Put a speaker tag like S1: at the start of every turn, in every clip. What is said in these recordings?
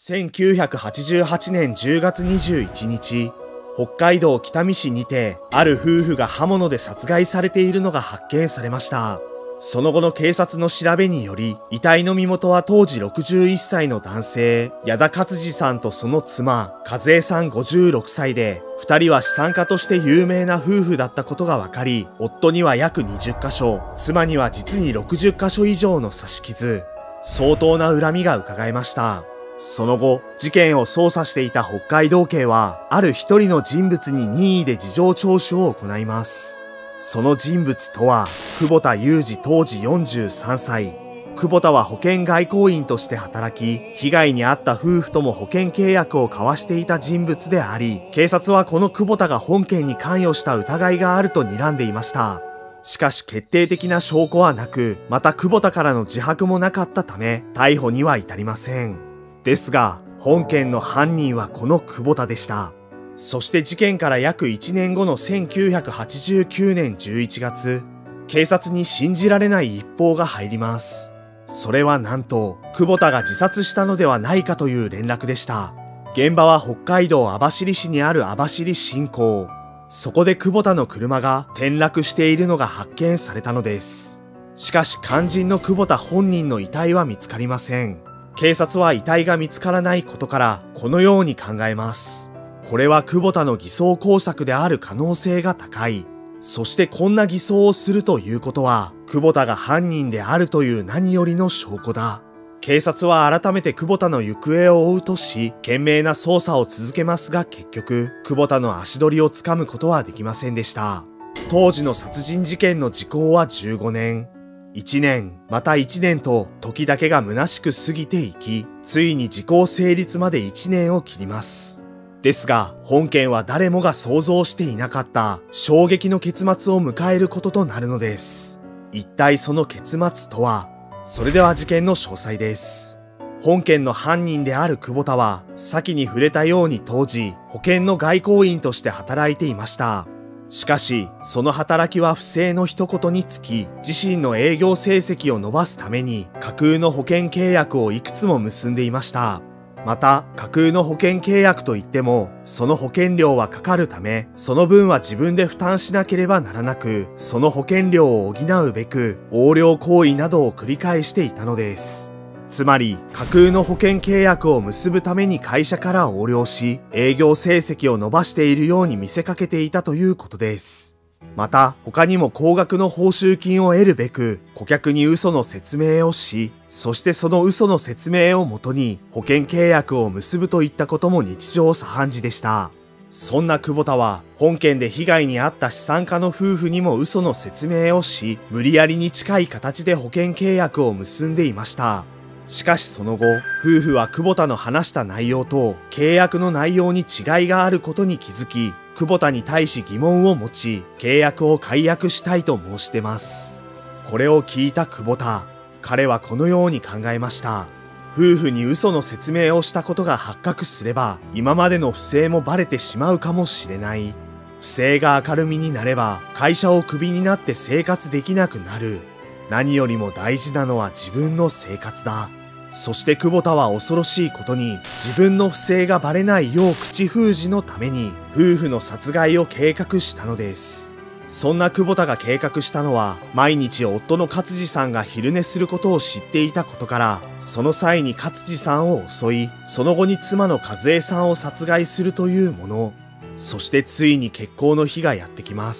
S1: 1988年10月21日、北海道北見市にて、ある夫婦が刃物で殺害されているのが発見されました。その後の警察の調べにより、遺体の身元は当時61歳の男性、矢田勝治さんとその妻、和江さん56歳で、二人は資産家として有名な夫婦だったことが分かり、夫には約20カ所、妻には実に60カ所以上の刺し傷、相当な恨みが伺えました。その後、事件を捜査していた北海道警は、ある一人の人物に任意で事情聴取を行います。その人物とは、久保田裕二当時43歳。久保田は保険外交員として働き、被害に遭った夫婦とも保険契約を交わしていた人物であり、警察はこの久保田が本件に関与した疑いがあると睨んでいました。しかし決定的な証拠はなく、また久保田からの自白もなかったため、逮捕には至りません。ですが、本件の犯人はこの久保田でした。そして事件から約1年後の1989年11月、警察に信じられない一報が入ります。それはなんと、久保田が自殺したのではないかという連絡でした。現場は北海道網走市にある網走新港。そこで久保田の車が転落しているのが発見されたのです。しかし肝心の久保田本人の遺体は見つかりません。警察は遺体が見つからないことからこのように考えます。これは久保田の偽装工作である可能性が高い。そしてこんな偽装をするということは、久保田が犯人であるという何よりの証拠だ。警察は改めて久保田の行方を追うとし、懸命な捜査を続けますが結局、久保田の足取りをつかむことはできませんでした。当時の殺人事件の時効は15年。1年、また1年と時だけが虚しく過ぎていき、ついに時効成立まで1年を切ります。ですが、本件は誰もが想像していなかった衝撃の結末を迎えることとなるのです。一体その結末とは？それでは事件の詳細です。本件の犯人である久保田は、先に触れたように当時、保険の外交員として働いていました。しかし、その働きは不正の一言につき、自身の営業成績を伸ばすために、架空の保険契約をいくつも結んでいました。また、架空の保険契約といっても、その保険料はかかるため、その分は自分で負担しなければならなく、その保険料を補うべく、横領行為などを繰り返していたのです。つまり、架空の保険契約を結ぶために会社から横領し、営業成績を伸ばしているように見せかけていたということです。また、他にも高額の報酬金を得るべく、顧客に嘘の説明をし、そしてその嘘の説明をもとに保険契約を結ぶといったことも日常茶飯事でした。そんな久保田は、本件で被害に遭った資産家の夫婦にも嘘の説明をし、無理やりに近い形で保険契約を結んでいました。しかしその後、夫婦は久保田の話した内容と契約の内容に違いがあることに気づき、久保田に対し疑問を持ち、契約を解約したいと申し出ます。これを聞いた久保田、彼はこのように考えました。夫婦に嘘の説明をしたことが発覚すれば、今までの不正もバレてしまうかもしれない。不正が明るみになれば、会社をクビになって生活できなくなる。何よりも大事なのは自分の生活だ。そして久保田は恐ろしいことに、自分の不正がバレないよう口封じのために夫婦の殺害を計画したのです。そんな久保田が計画したのは、毎日夫の勝治さんが昼寝することを知っていたことから、その際に勝治さんを襲い、その後に妻の和江さんを殺害するというもの。そしてついに決行の日がやってきます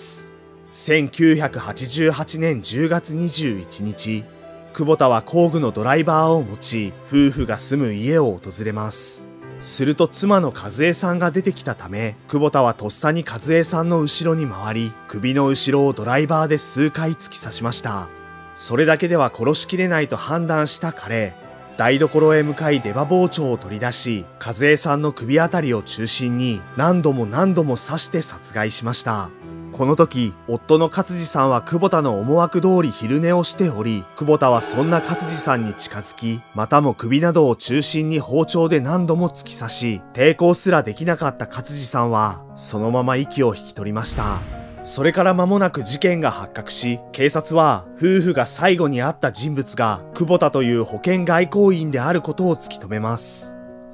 S1: 。1988年10月21日、久保田は工具のドライバーを持ち、夫婦が住む家を訪れます。すると妻の和江さんが出てきたため、久保田はとっさに和江さんの後ろに回り、首の後ろをドライバーで数回突き刺しました。それだけでは殺しきれないと判断した彼、台所へ向かい出刃包丁を取り出し、和江さんの首あたりを中心に何度も刺して殺害しました。この時、夫の勝治さんは久保田の思惑通り昼寝をしており、久保田はそんな勝治さんに近づき、またも首などを中心に包丁で何度も突き刺し、抵抗すらできなかった勝治さんは、そのまま息を引き取りました。それから間もなく事件が発覚し、警察は夫婦が最後に会った人物が久保田という保険外交員であることを突き止めます。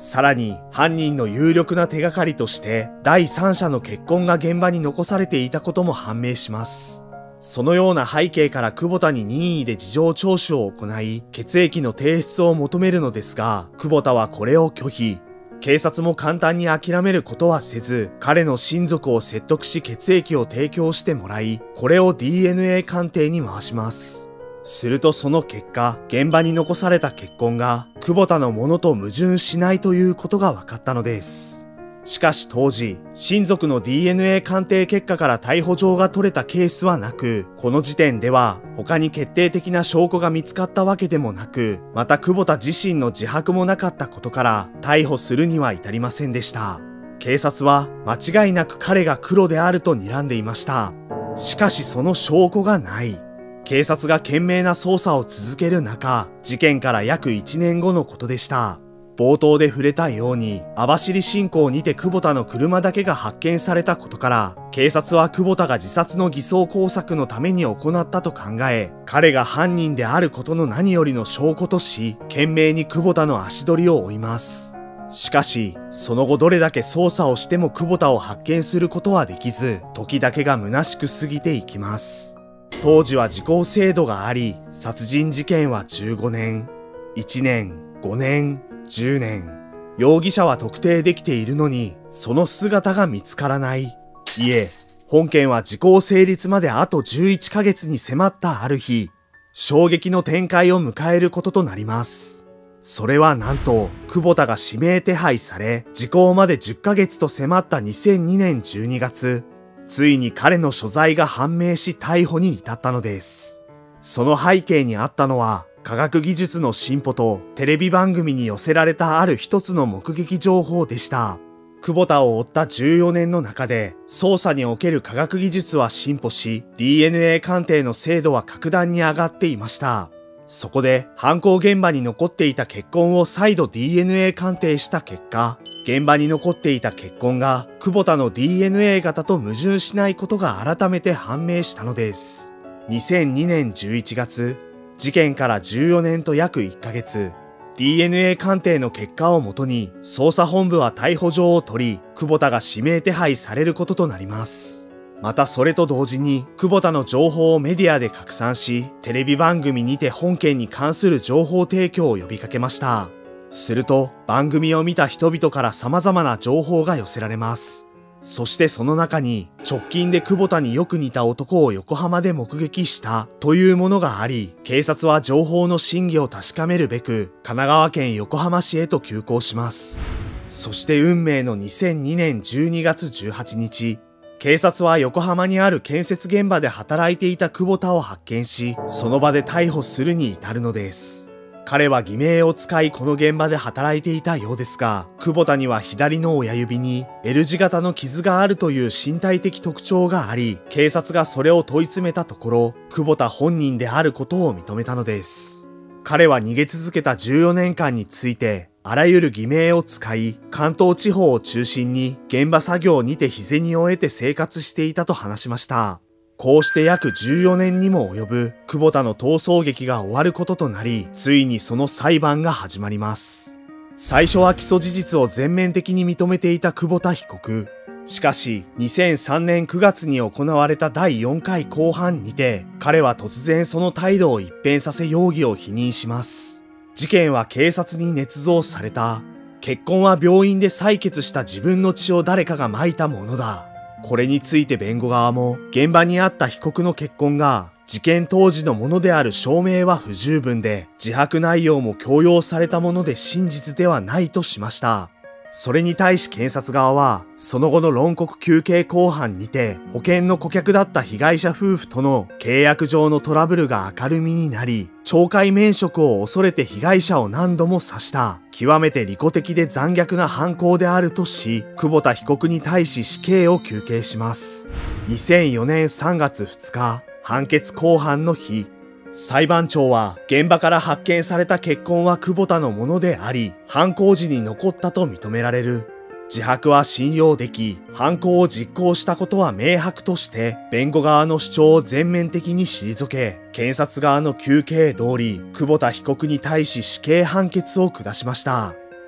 S1: さらに犯人の有力な手がかりとして第三者の血痕が現場に残されていたことも判明します。そのような背景から久保田に任意で事情聴取を行い、血液の提出を求めるのですが、久保田はこれを拒否。警察も簡単に諦めることはせず、彼の親族を説得し血液を提供してもらい、これを DNA 鑑定に回します。するとその結果、現場に残された血痕が久保田のものと矛盾しないということが分かったのです。しかし当時、親族の DNA 鑑定結果から逮捕状が取れたケースはなく、この時点では他に決定的な証拠が見つかったわけでもなく、また久保田自身の自白もなかったことから逮捕するには至りませんでした。警察は間違いなく彼が黒であると睨んでいました。しかしその証拠がない。警察が懸命な捜査を続ける中、事件から約1年後のことでした。冒頭で触れたように、網走新港にて久保田の車だけが発見されたことから、警察は久保田が自殺の偽装工作のために行ったと考え、彼が犯人であることの何よりの証拠とし、懸命に久保田の足取りを追います。しかし、その後どれだけ捜査をしても久保田を発見することはできず、時だけが虚しく過ぎていきます。当時は時効制度があり、殺人事件は15年、1年、5年、10年。容疑者は特定できているのに、その姿が見つからない。いえ、本件は時効成立まであと11ヶ月に迫ったある日、衝撃の展開を迎えることとなります。それはなんと、久保田が指名手配され、時効まで10ヶ月と迫った2002年12月、ついに彼の所在が判明し逮捕に至ったのです。その背景にあったのは、科学技術の進歩とテレビ番組に寄せられたある一つの目撃情報でした。久保田を追った14年の中で、捜査における科学技術は進歩し、DNA 鑑定の精度は格段に上がっていました。そこで、犯行現場に残っていた血痕を再度 DNA 鑑定した結果、現場に残っていた血痕が久保田の DNA 型と矛盾しないことが改めて判明したのです。2002年11月、事件から14年と約1ヶ月、DNA 鑑定の結果をもとに捜査本部は逮捕状を取り、久保田が指名手配されることとなります。またそれと同時に久保田の情報をメディアで拡散し、テレビ番組にて本件に関する情報提供を呼びかけました。すると番組を見た人々から様々な情報が寄せられます。そしてその中に直近で久保田によく似た男を横浜で目撃したというものがあり、警察は情報の真偽を確かめるべく神奈川県横浜市へと急行します。そして運命の2002年12月18日、警察は横浜にある建設現場で働いていた久保田を発見し、その場で逮捕するに至るのです。彼は偽名を使いこの現場で働いていたようですが、久保田には左の親指に L 字型の傷があるという身体的特徴があり、警察がそれを問い詰めたところ、久保田本人であることを認めたのです。彼は逃げ続けた14年間について、あらゆる偽名を使い、関東地方を中心に現場作業にて日銭を得て生活していたと話しました。こうして約14年にも及ぶ久保田の逃走劇が終わることとなり、ついにその裁判が始まります。最初は起訴事実を全面的に認めていた久保田被告。しかし、2003年9月に行われた第4回公判にて、彼は突然その態度を一変させ容疑を否認します。事件は警察に捏造された。血痕は病院で採血した自分の血を誰かが撒いたものだ。これについて弁護側も、現場にあった被告の血痕が事件当時のものである証明は不十分で、自白内容も強要されたもので真実ではないとしました。それに対し検察側は、その後の論告求刑公判にて、保険の顧客だった被害者夫婦との契約上のトラブルが明るみになり、懲戒免職を恐れて被害者を何度も刺した、極めて利己的で残虐な犯行であるとし、久保田被告に対し死刑を求刑します。2004年3月2日、判決公判の日、裁判長は現場から発見された血痕は久保田のものであり、犯行時に残ったと認められる。自白は信用でき、犯行を実行したことは明白として、弁護側の主張を全面的に退け、検察側の求刑通り、久保田被告に対し死刑判決を下しました。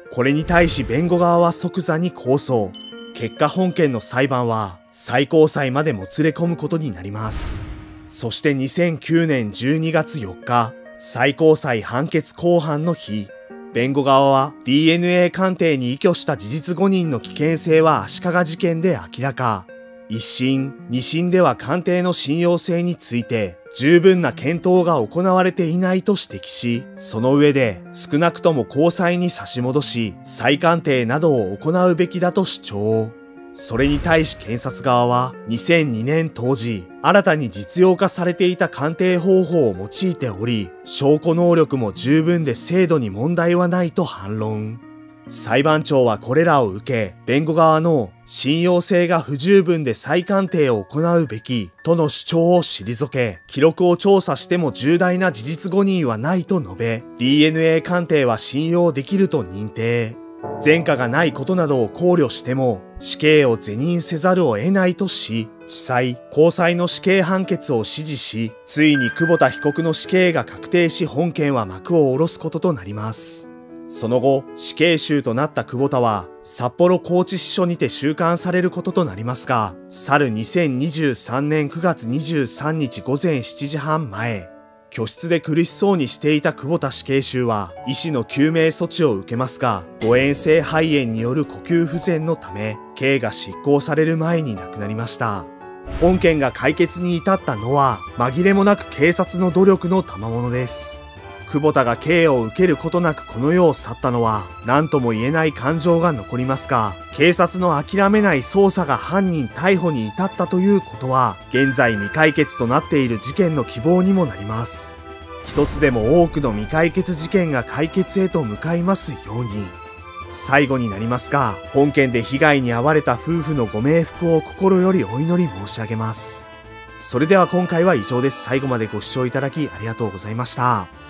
S1: これに対し弁護側は即座に控訴。結果本件の裁判は最高裁までもつれ込むことになります。そして2009年12月4日、最高裁判決公判の日、弁護側は DNA 鑑定に依拠した事実誤認の危険性は足利事件で明らか。一審、二審では鑑定の信用性について十分な検討が行われていないと指摘し、その上で少なくとも高裁に差し戻し、再鑑定などを行うべきだと主張。それに対し検察側は2002年当時、新たに実用化されていた鑑定方法を用いており、証拠能力も十分で精度に問題はないと反論。裁判長はこれらを受け、弁護側の信用性が不十分で再鑑定を行うべきとの主張を退け、記録を調査しても重大な事実誤認はないと述べ、DNA 鑑定は信用できると認定。前科がないことなどを考慮しても、死刑を是認せざるを得ないとし、地裁、高裁の死刑判決を支持し、ついに久保田被告の死刑が確定し本件は幕を下ろすこととなります。その後、死刑囚となった久保田は、札幌拘置支所にて収監されることとなりますが、去る2023年9月23日午前7時半前、居室で苦しそうにしていた久保田死刑囚は、医師の救命措置を受けますが、誤嚥性肺炎による呼吸不全のため、刑が執行される前に亡くなりました。本件が解決に至ったのは、紛れもなく警察の努力の賜物です。久保田が刑を受けることなくこの世を去ったのは何とも言えない感情が残りますが、警察の諦めない捜査が犯人逮捕に至ったということは現在未解決となっている事件の希望にもなります。一つでも多くの未解決事件が解決へと向かいますように。最後になりますが、本件で被害に遭われた夫婦のご冥福を心よりお祈り申し上げます。それでは今回は以上です。最後までご視聴いただきありがとうございました。